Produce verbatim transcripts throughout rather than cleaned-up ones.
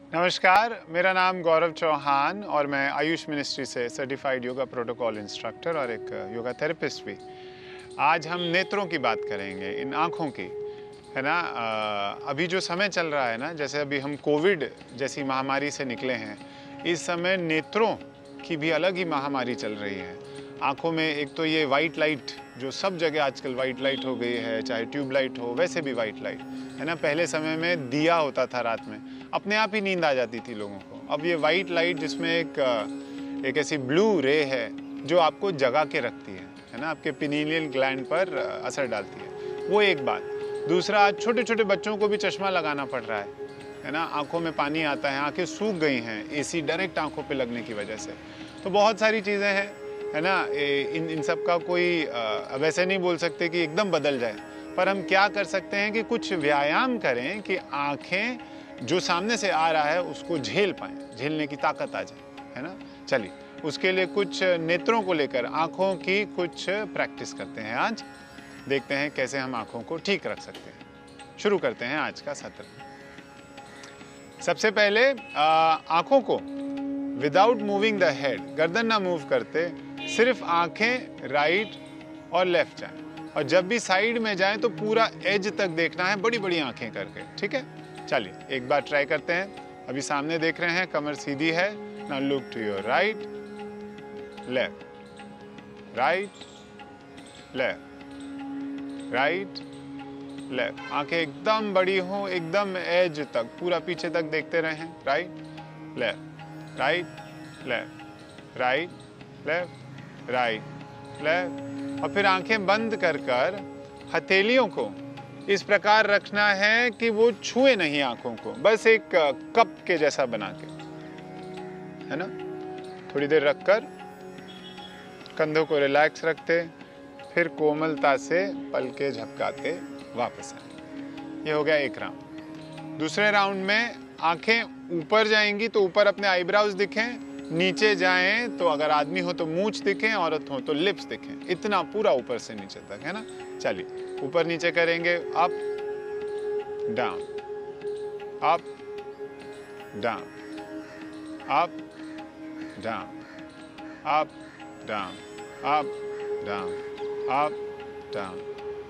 नमस्कार, मेरा नाम गौरव चौहान और मैं आयुष मिनिस्ट्री से सर्टिफाइड योगा प्रोटोकॉल इंस्ट्रक्टर और एक योगा थेरेपिस्ट भी। आज हम नेत्रों की बात करेंगे, इन आँखों की, है ना। अभी जो समय चल रहा है ना, जैसे अभी हम कोविड जैसी महामारी से निकले हैं, इस समय नेत्रों की भी अलग ही महामारी चल रही है। आँखों में एक तो ये वाइट लाइट, जो सब जगह आजकल वाइट लाइट हो गई है, चाहे ट्यूब लाइट हो, वैसे भी वाइट लाइट, है ना। पहले समय में दिया होता था रात में, अपने आप ही नींद आ जाती थी लोगों को। अब ये वाइट लाइट जिसमें एक एक ऐसी ब्लू रे है जो आपको जगा के रखती है, है ना, आपके पिनीलियल ग्लैंड पर असर डालती है, वो एक बात। दूसरा, आज छोटे छोटे बच्चों को भी चश्मा लगाना पड़ रहा है, है ना। आंखों में पानी आता है, आंखें सूख गई हैं एसी डायरेक्ट आंखों पे लगने की वजह से। तो बहुत सारी चीज़ें हैं, है ना। इन इन सब का कोई अब ऐसे नहीं बोल सकते कि एकदम बदल जाए, पर हम क्या कर सकते हैं कि कुछ व्यायाम करें कि आँखें जो सामने से आ रहा है उसको झेल पाएँ, झेलने की ताकत आ जाए, है ना। चलिए, उसके लिए कुछ नेत्रों को लेकर आँखों की कुछ प्रैक्टिस करते हैं। आज देखते हैं कैसे हम आँखों को ठीक रख सकते हैं। शुरू करते हैं आज का सत्र। सबसे पहले आँखों को विदाउट मूविंग द हेड, गर्दन ना मूव करते, सिर्फ आँखें राइट और लेफ्ट जाएं, और जब भी साइड में जाएं तो पूरा एज तक देखना है, बड़ी बड़ी आँखें करके, ठीक है। चलिए एक बार ट्राई करते हैं। अभी सामने देख रहे हैं, कमर सीधी है। Now look to your right, left, right, left, right, left. आंखें एकदम बड़ी हो, एकदम एज तक, पूरा पीछे तक देखते रहें। Right, left, right, left, right, left, right, left. और फिर आंखें बंद कर कर हथेलियों को इस प्रकार रखना है कि वो छुए नहीं आंखों को, बस एक कप के जैसा बना के, है ना। थोड़ी देर रखकर कंधों को रिलैक्स रखते, फिर कोमलता से पलके झपकाते वापस आए। ये हो गया एक राउंड। दूसरे राउंड में आंखें ऊपर जाएंगी तो ऊपर अपने आईब्राउज दिखें, नीचे जाएं तो अगर आदमी हो तो मूंछ दिखें, औरत हो तो लिप्स दिखें, इतना पूरा ऊपर से नीचे तक, है ना। चलिए ऊपर नीचे करेंगे, up down, up down, up down, up down, up down, up down,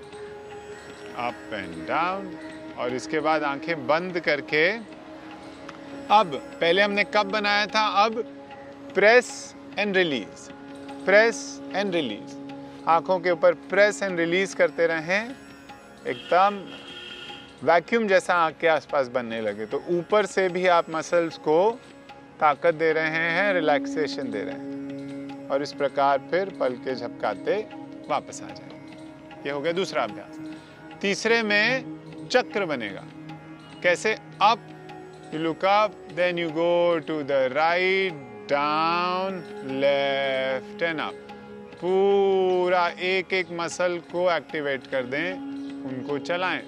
up and down. और इसके बाद आंखें बंद करके, अब पहले हमने कब बनाया था, अब press and release, press and release. आंखों के ऊपर प्रेस एंड रिलीज करते रहें, एकदम वैक्यूम जैसा आंख के आसपास बनने लगे। तो ऊपर से भी आप मसल्स को ताकत दे रहे हैं, रिलैक्सेशन दे रहे हैं, और इस प्रकार फिर पलके झपकाते वापस आ जाए। ये हो गया दूसरा अभ्यास। तीसरे में चक्र बनेगा। कैसे? Up, you look up, then you go to the right, down, left and up. पूरा एक एक मसल को एक्टिवेट कर दें, उनको चलाएं,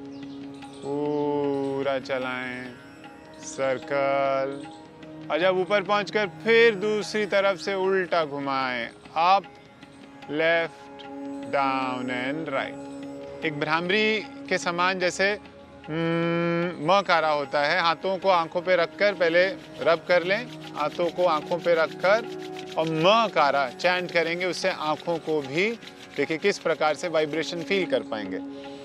पूरा चलाएं, सर्कल। और जब ऊपर पहुंचकर फिर दूसरी तरफ से उल्टा घुमाएं, up, left, down and right. एक भ्रामरी के समान, जैसे म कारा होता है। हाथों को आंखों पे रखकर पहले रब कर लें, हाथों को आंखों पे रखकर और म कारा चैंट करेंगे, उससे आंखों को भी देखिए किस प्रकार से वाइब्रेशन फील कर पाएंगे।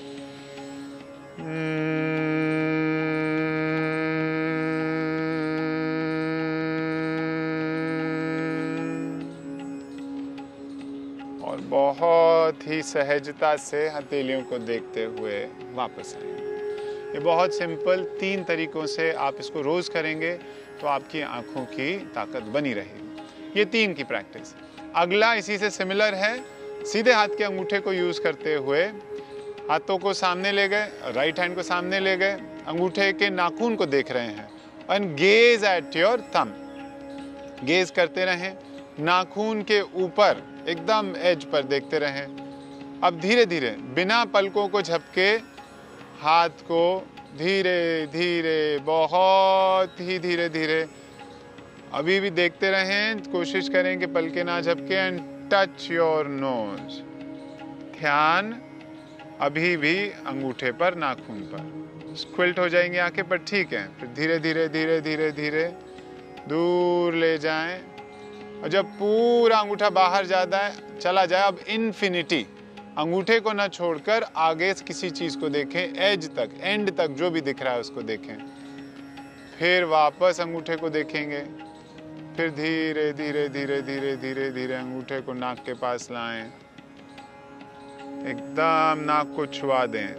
और बहुत ही सहजता से हथेलियों को देखते हुए वापस आएंगे। ये बहुत सिंपल तीन तरीकों से आप इसको रोज करेंगे तो आपकी आंखों की ताकत बनी रहेगी। ये तीन की प्रैक्टिस। अगला इसी से सिमिलर है। सीधे हाथ के अंगूठे को यूज करते हुए हाथों को सामने ले गए, राइट हैंड को सामने ले गए, अंगूठे के नाखून को देख रहे हैं, and gaze at your thumb. Gaze करते रहें, नाखून के ऊपर एकदम एज पर देखते रहें। अब धीरे धीरे बिना पलकों को झपके हाथ को धीरे धीरे, बहुत ही धीरे धीरे, अभी भी देखते रहें। कोशिश करें कि पलके ना झपके। And touch your nose. ध्यान अभी भी अंगूठे पर, नाखून पर। स्क्विल्ट हो जाएंगी आंखें, पर ठीक है। फिर धीरे धीरे धीरे धीरे धीरे दूर ले जाएं, और जब पूरा अंगूठा बाहर जाता है चला जाए, अब इन्फिनिटी अंगूठे को ना छोड़कर आगे किसी चीज को देखें, एज तक, एंड तक जो भी दिख रहा है उसको देखें। फिर वापस अंगूठे को देखेंगे, फिर धीरे धीरे धीरे धीरे धीरे धीरे अंगूठे को नाक के पास लाएं, एकदम नाक को छुआ दें,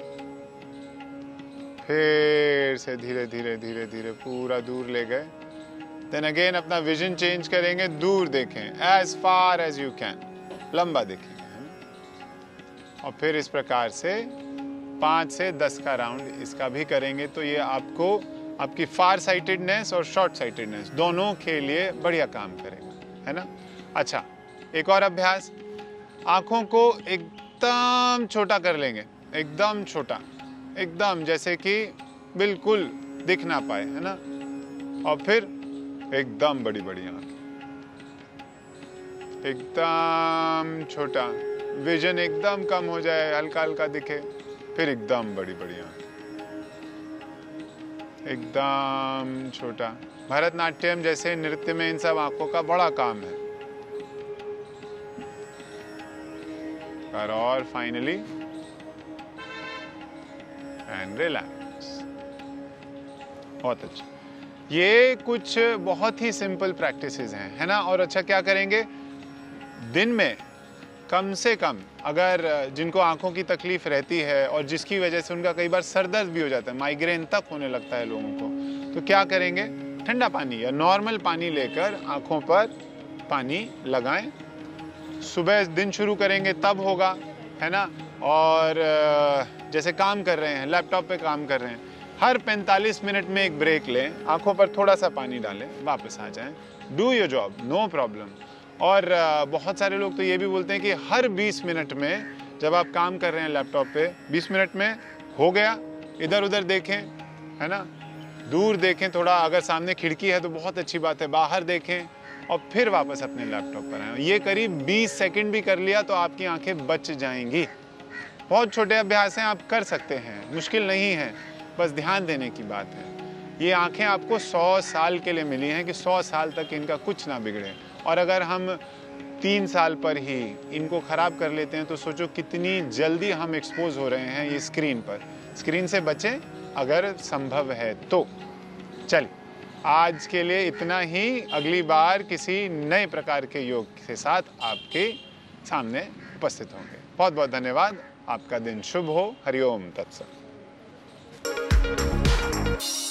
फिर से धीरे धीरे धीरे धीरे पूरा दूर ले गए। देन अगेन अपना विजन चेंज करेंगे, दूर देखें, as far as you can, लंबा देखेंगे। और फिर इस प्रकार से पाँच से दस का राउंड इसका भी करेंगे, तो ये आपको आपकी फार साइटेडनेस और शॉर्ट साइटेडनेस दोनों के लिए बढ़िया काम करेगा, है ना। अच्छा, एक और अभ्यास, आंखों को एकदम छोटा कर लेंगे, एकदम छोटा, एकदम जैसे कि बिल्कुल दिख ना पाए, है ना। और फिर एकदम बड़ी बड़ी आंख, एकदम छोटा, विजन एकदम कम हो जाए, हल्का हल्का दिखे, फिर एकदम बड़ी बड़ी आंख, एकदम छोटा। भरतनाट्यम जैसे नृत्य में इन सब आंखों का बड़ा काम है। और फाइनली एंड रिलैक्स। बहुत अच्छा, ये कुछ बहुत ही सिंपल प्रैक्टिसेस हैं, है ना। और अच्छा, क्या करेंगे, दिन में कम से कम, अगर जिनको आंखों की तकलीफ रहती है और जिसकी वजह से उनका कई बार सर दर्द भी हो जाता है, माइग्रेन तक होने लगता है लोगों को, तो क्या करेंगे, ठंडा पानी या नॉर्मल पानी लेकर आंखों पर पानी लगाएं। सुबह दिन शुरू करेंगे तब होगा, है ना। और जैसे काम कर रहे हैं, लैपटॉप पे काम कर रहे हैं, हर पैंतालीस मिनट में एक ब्रेक लें, आंखों पर थोड़ा सा पानी डालें, वापस आ जाएं, do your job, no problem. और बहुत सारे लोग तो ये भी बोलते हैं कि हर बीस मिनट में जब आप काम कर रहे हैं लैपटॉप पे, बीस मिनट में हो गया, इधर उधर देखें, है ना, दूर देखें थोड़ा, अगर सामने खिड़की है तो बहुत अच्छी बात है, बाहर देखें, और फिर वापस अपने लैपटॉप पर आएं। ये करीब बीस सेकंड भी कर लिया तो आपकी आंखें बच जाएंगी। बहुत छोटे अभ्यास हैं, आप कर सकते हैं, मुश्किल नहीं है, बस ध्यान देने की बात है। ये आंखें आपको सौ साल के लिए मिली हैं कि सौ साल तक इनका कुछ ना बिगड़े, और अगर हम तीन साल पर ही इनको ख़राब कर लेते हैं तो सोचो कितनी जल्दी हम एक्सपोज हो रहे हैं ये स्क्रीन पर। स्क्रीन से बचें अगर संभव है तो। चलिए, आज के लिए इतना ही, अगली बार किसी नए प्रकार के योग के साथ आपके सामने उपस्थित होंगे। बहुत बहुत धन्यवाद, आपका दिन शुभ हो। हरिओम तत्सत।